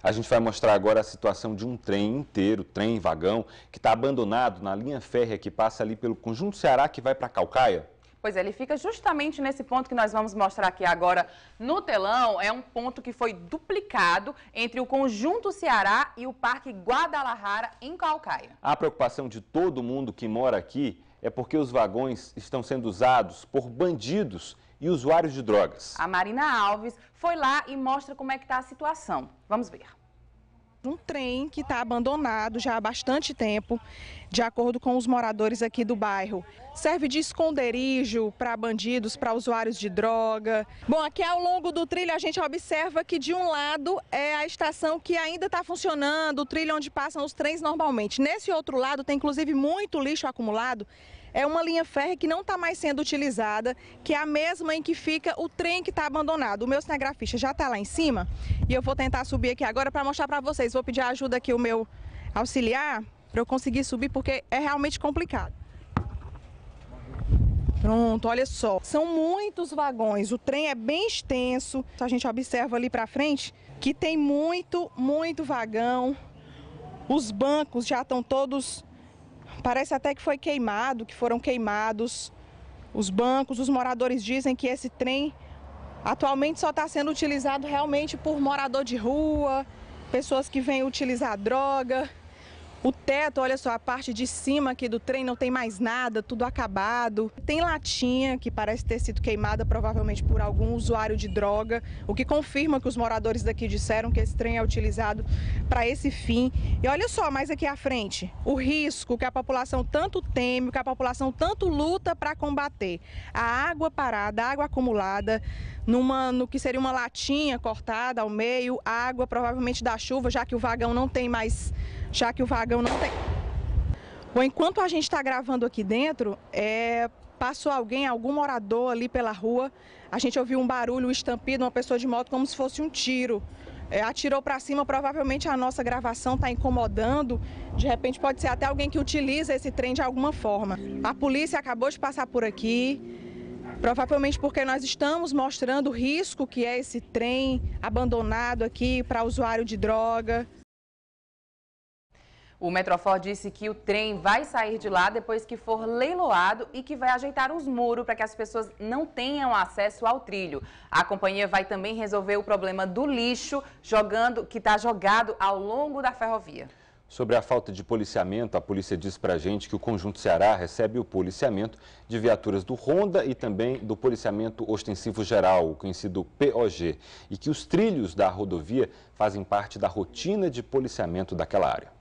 A gente vai mostrar agora a situação de um trem inteiro, trem vagão, que está abandonado na linha férrea que passa ali pelo Conjunto Ceará, que vai para Caucaia. Pois é, ele fica justamente nesse ponto que nós vamos mostrar aqui agora no telão. É um ponto que foi duplicado entre o Conjunto Ceará e o Parque Guadalajara, em Caucaia. A preocupação de todo mundo que mora aqui é porque os vagões estão sendo usados por bandidos e usuários de drogas. A Marina Alves foi lá e mostra como é que está a situação. Vamos ver. Um trem que está abandonado já há bastante tempo, de acordo com os moradores aqui do bairro. Serve de esconderijo para bandidos, para usuários de droga. Bom, aqui ao longo do trilho a gente observa que de um lado é a estação que ainda está funcionando, o trilho onde passam os trens normalmente. Nesse outro lado tem inclusive muito lixo acumulado. É uma linha férrea que não está mais sendo utilizada, que é a mesma em que fica o trem que está abandonado. O meu cinegrafista já está lá em cima e eu vou tentar subir aqui agora para mostrar para vocês. Vou pedir ajuda aqui o meu auxiliar para eu conseguir subir, porque é realmente complicado. Pronto, olha só. São muitos vagões, o trem é bem extenso. A gente observa ali para frente que tem muito vagão. Os bancos já estão todos... Parece até que foi queimado, que foram queimados os bancos. Os moradores dizem que esse trem atualmente só está sendo utilizado realmente por morador de rua, pessoas que vêm utilizar droga. O teto, olha só, a parte de cima aqui do trem não tem mais nada, tudo acabado. Tem latinha que parece ter sido queimada provavelmente por algum usuário de droga, o que confirma que os moradores daqui disseram que esse trem é utilizado para esse fim. E olha só, mais aqui à frente, o risco que a população tanto teme, que a população tanto luta para combater. A água parada, a água acumulada, no que seria uma latinha cortada ao meio, água provavelmente da chuva, já que o vagão não tem mais... Bom, enquanto a gente está gravando aqui dentro, passou algum morador ali pela rua, a gente ouviu um barulho, um estampido, uma pessoa de moto, como se fosse um tiro. Atirou para cima, provavelmente a nossa gravação está incomodando, de repente pode ser até alguém que utiliza esse trem de alguma forma. A polícia acabou de passar por aqui, provavelmente porque nós estamos mostrando o risco que é esse trem abandonado aqui para usuário de droga. O Metrofor disse que o trem vai sair de lá depois que for leiloado e que vai ajeitar os muros para que as pessoas não tenham acesso ao trilho. A companhia vai também resolver o problema do lixo que está jogado ao longo da ferrovia. Sobre a falta de policiamento, a polícia diz pra gente que o Conjunto Ceará recebe o policiamento de viaturas do Ronda e também do Policiamento Ostensivo Geral, o conhecido POG, e que os trilhos da rodovia fazem parte da rotina de policiamento daquela área.